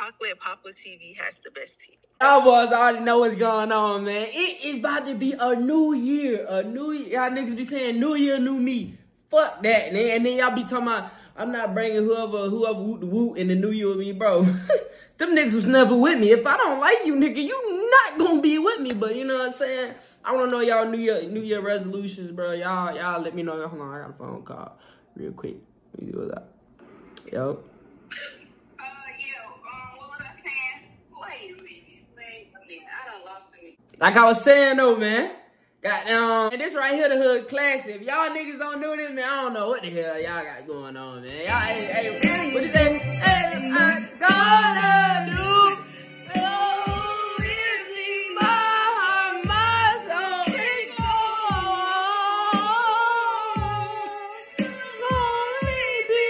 Chocolate Papa TV has the best TV. Y'all boys already know what's going on, man. It is about to be a new year. Y'all niggas be saying new year, new me. Fuck that. And then y'all be talking about, I'm not bringing whoever woot the woot in the new year with me, bro. Them niggas was never with me. If I don't like you, nigga, you not gonna be with me. But you know what I'm saying? I wanna know y'all New Year resolutions, bro. Y'all let me know. Hold on, I got a phone call real quick. Let me see what's up. Yo. What was I saying? Wait a minute. I done lost me. Like I was saying though, man. Goddamn, and this right here, the hood classic. If y'all niggas don't know this, man, I don't know what the hell y'all got going on, man. Y'all, hey, what is that? Hey, I'm gonna do so with me by myself. Only be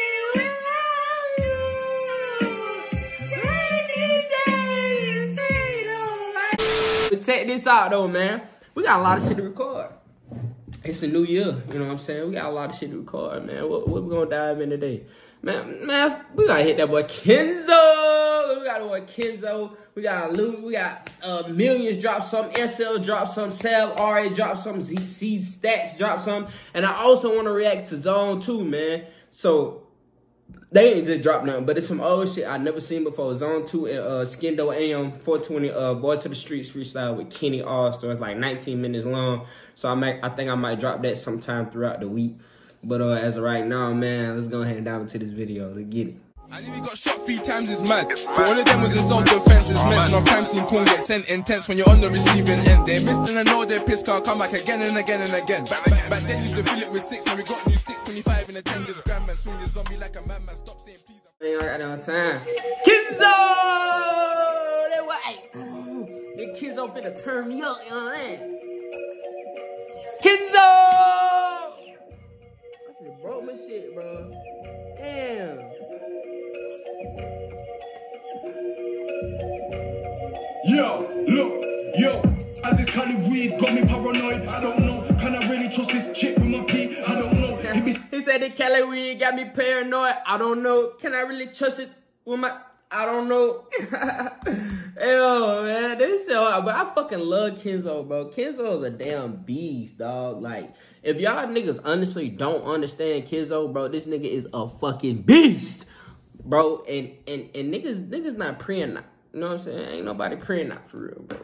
without you. Rainy days, ain't no light. But check this out though, man. We got a lot of shit to record. It's a new year, you know what I'm saying? We got a lot of shit to record, man. What we gonna dive in today? Man, we gotta hit that boy Kenzo. We got the boy Kenzo. We got Luke. We got Millions drop some, SL drop some, Sal RA drop some, Z Stacks drop some. And I also want to react to Zone 2, man. So they ain't just dropped nothing, but it's some old shit I never seen before. Zone 2 and Skendo AM 420 Boys to the Streets freestyle with Kenny All-Star. It's like 19 minutes long. So I think I might drop that sometime throughout the week. But as of right now, man, let's go ahead and dive into this video. Let's get it. I knew he got shot 3 times, it's mad. But all of them was in self-defense. It's meant enough time seen Kung get sent intense when you're on the receiving end. They missed and I know their piss car come back again and again and again. Back then used to fill it with 6 and we got new sticks, 25 in the 10. Just grab and swing your zombie like a madman. Stop saying please. Ain't got no time. Kenzo! That way. The Kenzo finna turn me up, you know what I'm saying? Kenzo! I just broke my shit, bro. Damn. Yo, look, as this kind of weed got me paranoid. I don't know, can I really trust this chick with my pee? I don't know. He said the Cali weed got me paranoid. I don't know, can I really trust it with my... I don't know. Yo, man, this show, but I fucking love Kenzo, bro. Kenzo is a damn beast, dog. Like, if y'all niggas honestly don't understand Kenzo, bro, this nigga is a fucking beast, bro. And niggas not praying not. You know what I'm saying? Ain't nobody praying not for real, bro.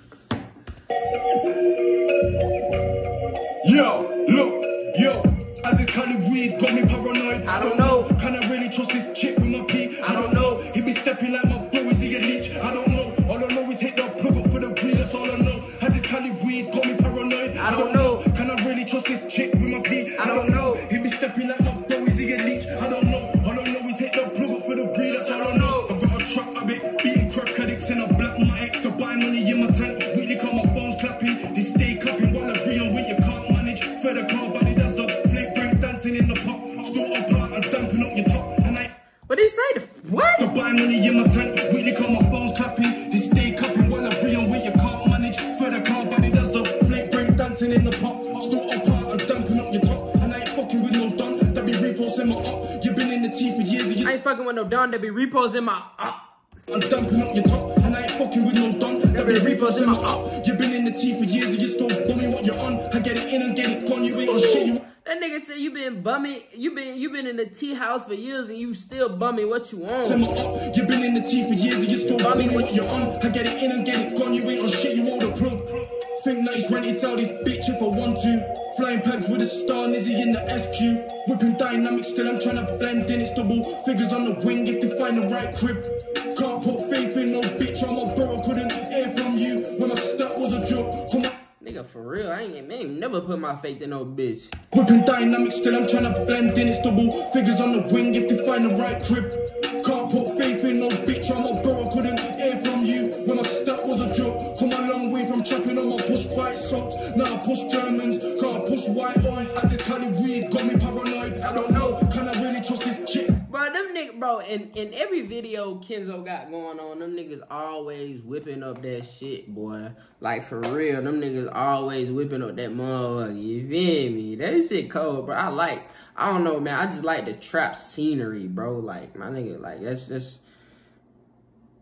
Yo, as this kind of weed got me paranoid. I don't know, can I really trust this chick with my pee? I don't know. He be stepping like my boy, is he a leech? I don't know. All I know is hit the plug up for the weed, that's all I know. Has this kind of weed got me paranoid? I don't know. Can I really trust this chick with my pee? I don't know. He be stepping like my boy, is he a leech? I don't know. All I know is hit the plug up for the weed, that's all I know. I got a truck, I be beating crack addicts in a black, my ex to buy money in my tank. Weekly call my phone's clapping, they stay clapping while I agree on what you can't manage. For the car body, that's up, flake break dancing in the pop. Still apart and damping up your top. And I what did he say? What? to buy money in my tank. Weekly call my phone's clapping, they stay clapping while I agree on what you can't manage. For the car body, that's up, flake break dancing in the pop. Still apart and damping up your top. And I ain't fucking with no done, that be reposting my up. You've been in the T for years. I ain't fucking with no Don that be reposting my up. I'm damping up your top, and I ain't fucking with no done. That be reposting my up. You've been in the T for years, and you still bumming what you're on. I get it in and get it gone, you ain't on shit. You that nigga said you been bumming, you been in the tea house for years and you still bumming what you on. You've been in the T for years, and you still bumming what you're on. I get it in and get it gone, you ain't on shit. You hold the plug. Think nice, rented, sell this bitch if I want to. Flying pants with a star, Nizzy in the SQ. Whipping dynamic, still I'm trying to blend in. It's double figures on the wing if they find the right crib. Can't put faith in no bitch, I'm a bro, couldn't hear from you when my step was a joke. Come on. Nigga, for real, I ain't never put my faith in no bitch. Whipping dynamic, still I'm trying to blend in. It's double figures on the wing if they find the right crib. Can't put faith in no bitch, I'm a bro, couldn't hear from you when my step was a joke. Come a long way from trapping on my push white socks. Now I push Germans, can't push white boys. As this kind of weed got me paranoid. I don't know, can I really trust this chick? Bro, them niggas, bro, in every video Kenzo got going on, them niggas always whipping up that shit, boy. Like, for real, them niggas always whipping up that motherfucker, you feel me? That shit cold, bro. I don't know, man, I just like the trap scenery, bro. Like, my nigga, like, that's just...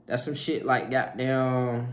That's some shit like goddamn.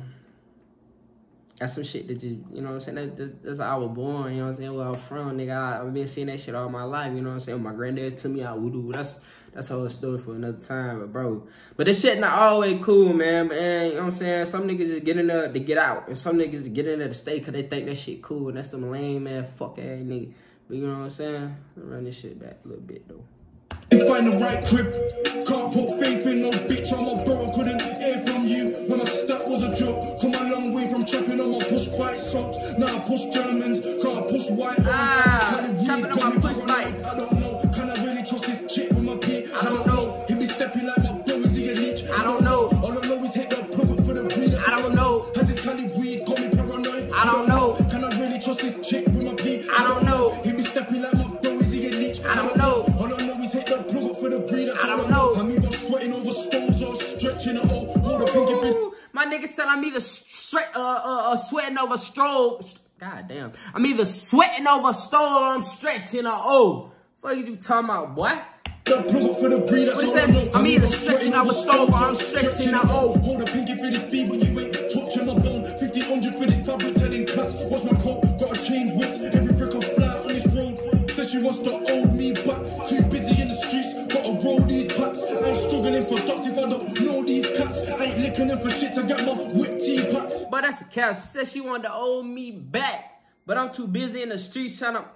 That's some shit that just, you know what I'm saying? That's how I was born, you know what I'm saying? Where I'm from, nigga. I've been seeing that shit all my life, you know what I'm saying? My granddad took me out voodoo. That's a whole story for another time, but bro. But this shit not always cool, man. You know what I'm saying? Some niggas just get in there to get out. And some niggas just get in there to stay because they think that shit cool. And that's some lame, man, fuck ass nigga. But you know what I'm saying? I'll run this shit back a little bit, though. Find the right crib. Can't put faith in no bitch. I'm a bro, couldn't hear from you when my step was a joke. Come a long way from trapping on my push white socks. Now I push Germans, can't push white. Trapping on my push white. I don't know, can I really trust this chick with my pee? I don't know, he be stepping like my bro, is he a leech? I don't know. All I know is hit the plug up for the breed. I don't know. Has this Cali weed got me paranoid? I don't know. Can I really trust this chick with my pee? I don't know. He be stepping like my bro, is he a leech? I don't know. All I know is hit the plug up for the breed. I don't know. I'm either sweating over stoves or stretching it all. Hold the pinky finger. My nigga said I'm either sweating over stove. God damn. I'm either sweating over stove or I'm stretching a O. What you talking about, boy? The plug up for the breed. What he said? I'm either stretching over stove or I'm stretching a O. Hold the pinky for this beat, but you ain't touching my bone. 1500 for this fabric telling cuts. What's my coat? Gotta change whips. Every brick I fly on this road. Says she wants to hold me back. Too busy in the streets. Gotta roll these packs. I ain't struggling for dots if I don't know these cats. I ain't licking them for shit to get my whip tea packs. But that's a cap. She said she wanted to hold me back. But I'm too busy in the streets trying to...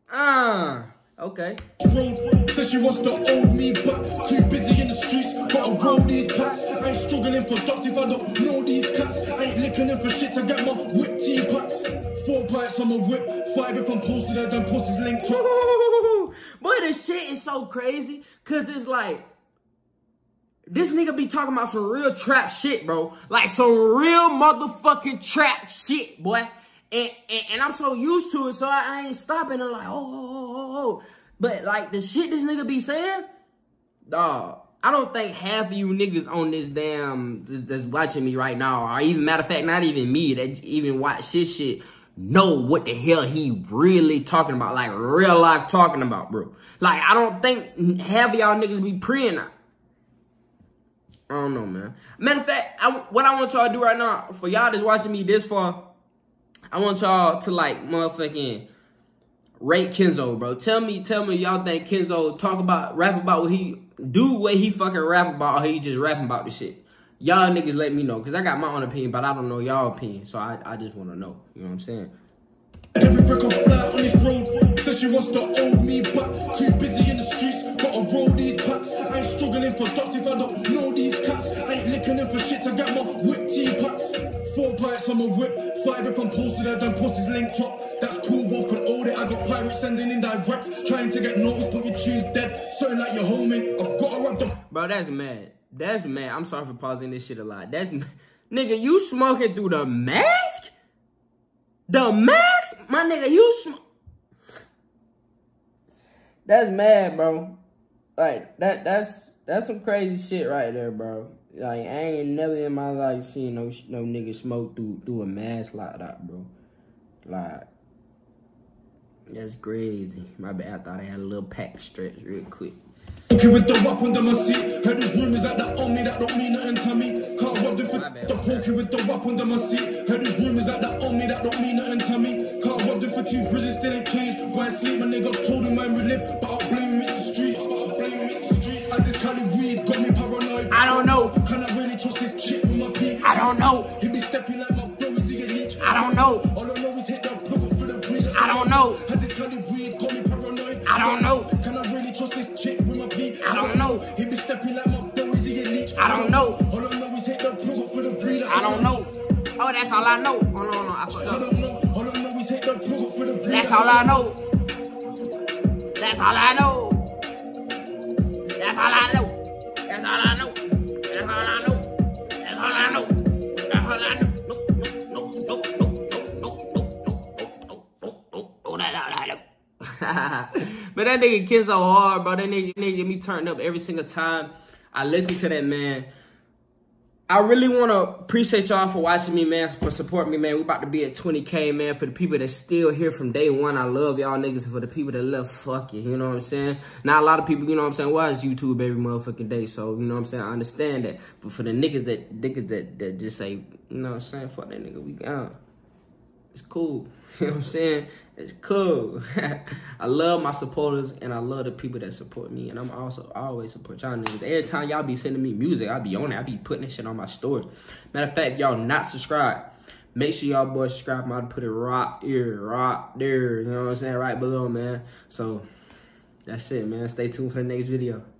okay. Says she wants to hold me back. Too busy in the streets, gotta roll these packs. I ain't struggling for dots if I don't know these cats. I ain't licking them for shit to get my whip tea packs. 4 pints on my whip, 5 if I'm posted and then pussies linked up. Boy, this shit is so crazy. Cause it's like, this nigga be talking about some real trap shit, bro. Like some real motherfucking trap shit, boy. And I'm so used to it, so I ain't stopping. I'm like, oh. But like the shit this nigga be saying, dog, I don't think half of you niggas on this damn that's watching me right now, or even matter of fact, not even me that even watch this shit, know what the hell he really talking about, like real life talking about, bro. Like I don't think half of y'all niggas be praying. I don't know, man. Matter of fact, what I want y'all to do right now, for y'all that's watching me this far, I want y'all to like motherfucking rate Kenzo, bro. Tell me y'all think Kenzo rap about what he do, what he fucking rap about, or he just rapping about the shit. Y'all niggas let me know, cause I got my own opinion, but I don't know y'all opinion, so I just want to know. You know what I'm saying? Every brick I fly on this road. Says she wants to hold me back. Too busy in the streets, gotta roll these packs. I ain't struggling for dots if I don't know these cats. I ain't licking them for shit to get my whip tea packs. 4 pints on my whip, 5 if I'm posted and then pussies linked up. That's cool, both can hold it. I got pirates sending in directs, trying to get noticed, but your tune's dead. Something like your homie, I've got to rub the... Bro, that's mad. That's mad. I'm sorry for pausing this shit a lot. That's... Nigga, you smoking through the mask? The mask? My nigga, you smoke... That's mad, bro. Like, that's some crazy shit right there, bro. Like, I ain't never in my life seen no nigga smoke through a mask like that, bro. Like, that's crazy. My bad, I thought I had a little pack stretch real quick. Okay, with the rap under my seat. Heard there's rumors like that on me that don't mean nothing to me. Can't rob them for the pokey with the rap under my seat. Heard there's rumors like that on me that don't mean nothing to me. Can't rob them for 2 bridges, still ain't changed. Why sleep, my nigga told him where we live. But I'll blame Mr. Streets. As this kind of weed got me paranoid. I don't know. Can I really trust this chick with my pee? I don't know. He be stepping like my bro, is he a leech? I don't know. All I know is hit the plug up for the breed. I don't know. Has this kind of weed got me paranoid? I don't know. Can I really trust this chick with my pee? I don't know. He be stepping like my bro, is he a leech? I don't know. All I know is hit the plug up for the breed. I don't know. Oh, that's all I know. Hold on, I fucked I up. don't know. All I know is hit the plug up for the breed. That's all I know. That's all I know. That's all I know. That's all I know. That's all I know. That's all I know. That's all I know. But that nigga Kenzo hard, bro. That nigga get me turned up every single time I listen to that man. I really want to appreciate y'all for watching me, man, for supporting me, man. We about to be at 20K, man. For the people that's still here from day one, I love y'all niggas. For the people that left, fuck you, you know what I'm saying? Not a lot of people, you know what I'm saying, watch YouTube every motherfucking day, so, you know what I'm saying, I understand that. But for the niggas that just say, you know what I'm saying, fuck that nigga, we gone. It's cool, you know what I'm saying? It's cool. I love my supporters, and I love the people that support me, and I always support y'all niggas. Every time y'all be sending me music, I be on it. I be putting that shit on my story. Matter of fact, if y'all not subscribed, make sure y'all boys subscribe. I'm about to put it right here, right there, you know what I'm saying, right below, man. So, that's it, man. Stay tuned for the next video.